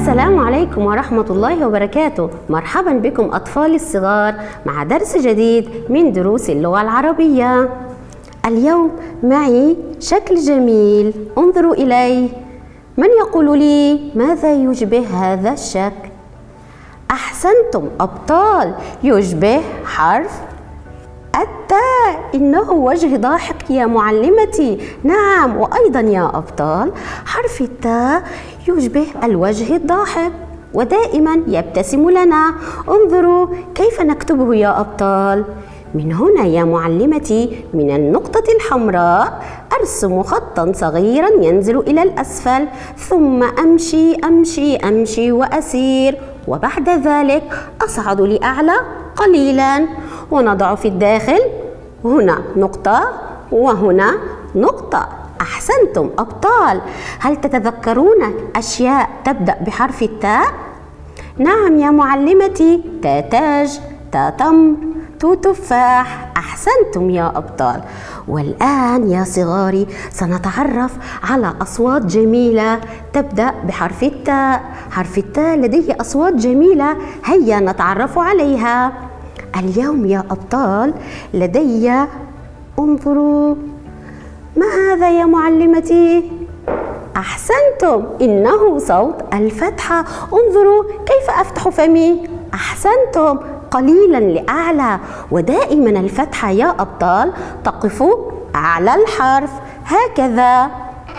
السلام عليكم ورحمة الله وبركاته. مرحبا بكم أطفال الصغار مع درس جديد من دروس اللغة العربية. اليوم معي شكل جميل، انظروا إليه. من يقول لي ماذا يشبه هذا الشكل؟ أحسنتم أبطال، يشبه حرف التاء. إنه وجه ضاحك يا معلمتي. نعم، وأيضا يا أبطال حرف التاء يشبه الوجه الضاحك ودائما يبتسم لنا. انظروا كيف نكتبه يا أبطال. من هنا يا معلمتي، من النقطة الحمراء أرسم خطا صغيرا ينزل إلى الأسفل، ثم أمشي أمشي أمشي وأسير، وبعد ذلك أصعد لأعلى قليلا، ونضع في الداخل هنا نقطة وهنا نقطة. أحسنتم أبطال. هل تتذكرون أشياء تبدأ بحرف التاء؟ نعم يا معلمتي، تاج، تمر، تفاح. أحسنتم يا أبطال. والآن يا صغاري سنتعرف على أصوات جميلة تبدأ بحرف التاء. حرف التاء لديه أصوات جميلة، هيا نتعرف عليها. اليوم يا أبطال لدي، انظروا، ما هذا يا معلمتي؟ أحسنتم، إنه صوت الفتحة. انظروا كيف أفتح فمي. أحسنتم، قليلا لأعلى، ودائما الفتحة يا أبطال تقف أعلى الحرف هكذا.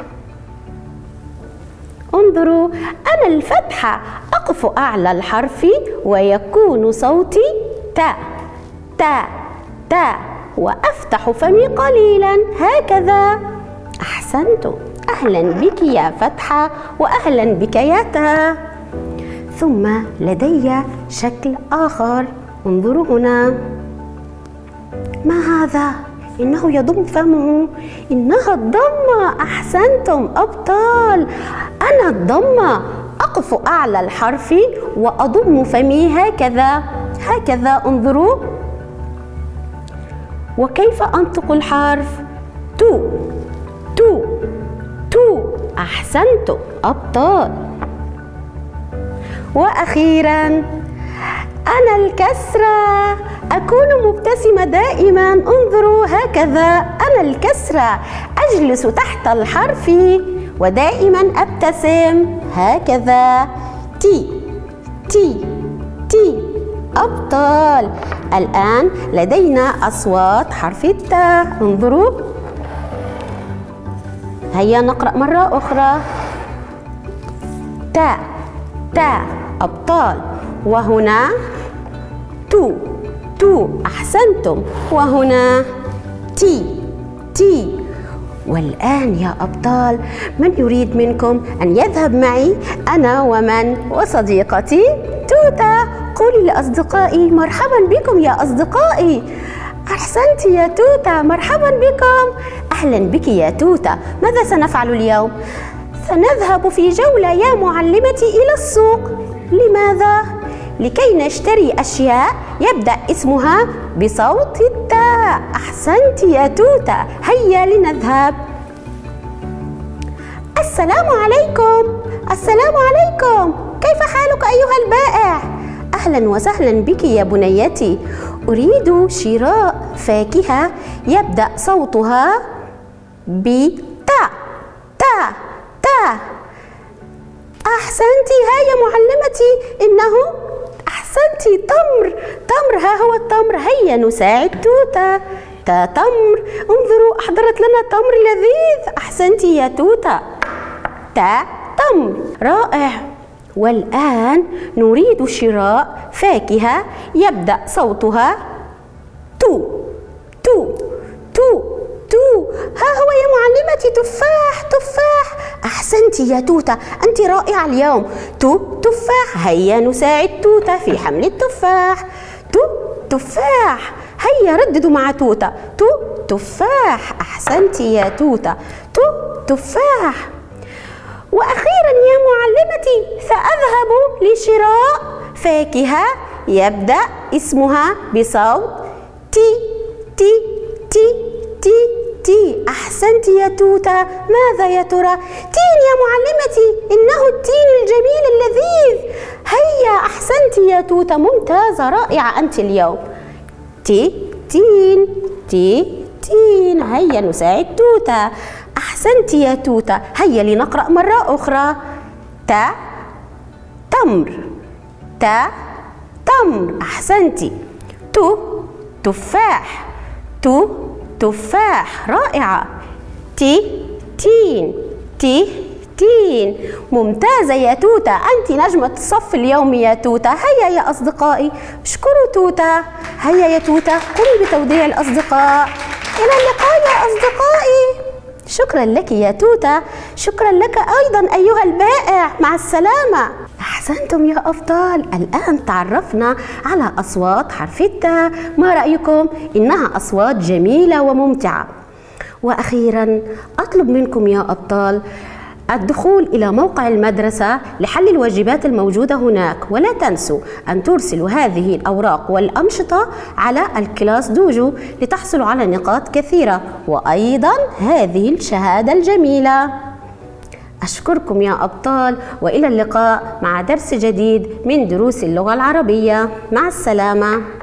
انظروا، أنا الفتحة أقف أعلى الحرف ويكون صوتي تاء تاء تاء، وأفتح فمي قليلا هكذا. أحسنتم، أهلا بك يا فتحة، وأهلا بك يا تاء. ثم لدي شكل آخر، انظروا هنا. ما هذا؟ إنه يضم فمه. إنها الضمة. أحسنتم أبطال، أنا الضمة أقف أعلى الحرف وأضم فمي هكذا هكذا. انظروا، وكيف أنطق الحرف؟ تو تو تو. أحسنتم أبطال. وأخيرا أنا الكسرة، أكون مبتسمة دائما. انظروا هكذا، أنا الكسرة أجلس تحت الحرف ودائما أبتسم هكذا. تي تي تي. أبطال، الآن لدينا أصوات حرف التاء. انظروا، هيا نقرأ مرة أخرى. تاء تاء أبطال. وهنا تو تو. أحسنتم. وهنا تي تي. والآن يا أبطال، من يريد منكم أن يذهب معي أنا وصديقتي توتا؟ قولي لأصدقائي مرحبا بكم يا أصدقائي. أحسنت يا توتا، مرحبا بكم. أهلا بك يا توتا. ماذا سنفعل اليوم؟ سنذهب في جولة يا معلمتي إلى السوق. لماذا؟ لكي نشتري أشياء يبدأ اسمها بصوت التاء. أحسنت يا توتا، هيا لنذهب. السلام عليكم. السلام عليكم، كيف حالك أيها البائع؟ أهلا وسهلا بك يا بنيتي، أريد شراء فاكهة يبدأ صوتها بتاء تاء تاء. أحسنتي، هيا معلمتي، إنه أحسنتي تمر تمر. ها هو التمر، هيا نساعد توتا. تمر. انظروا، أحضرت لنا تمر لذيذ. أحسنتي يا توتا. تمر، رائع. والآن نريد شراء فاكهة يبدأ صوتها تو تو تو تو. ها هو يا معلمتي، تفاح تفاح. أحسنتي يا توتا، أنت رائعة اليوم. تفاح. هيا نساعد توتا في حمل التفاح. تفاح. هيا رددوا مع توتا. تفاح. أحسنتي يا توتا. تفاح. وأخيرا يا معلمتي، سأذهب لشراء فاكهة يبدأ اسمها بصوت تي تي تي تي تي. أحسنت يا توتة. ماذا يا ترى؟ تين يا معلمتي، إنه التين الجميل اللذيذ. هيا أحسنت يا توتة، ممتازة رائعة أنت اليوم. تي تين، تي تين. هيا نساعد توتة. أحسنت يا توتة. هيا لنقرأ مرة أخرى. تا تمر، تا تمر. أحسنتي. تو تفاح، تو تفاح. رائعة. تي تين، تي تين. ممتازة يا توتة، أنت نجمة الصف اليوم يا توتة. هيا يا أصدقائي اشكروا توتة. هيا يا توتة قومي بتوديع الأصدقاء. إلى اللقاء يا أصدقائي. شكرا لك يا توتة. شكرا لك أيضا أيها البائع. مع السلامة. أحسنتم يا أبطال. الآن تعرفنا على أصوات حرف التاء. ما رأيكم؟ إنها أصوات جميلة وممتعة. وأخيرا أطلب منكم يا أبطال الدخول إلى موقع المدرسة لحل الواجبات الموجودة هناك، ولا تنسوا أن ترسلوا هذه الأوراق والأنشطة على الكلاس دوجو لتحصلوا على نقاط كثيرة، وأيضا هذه الشهادة الجميلة. أشكركم يا أبطال، وإلى اللقاء مع درس جديد من دروس اللغة العربية. مع السلامة.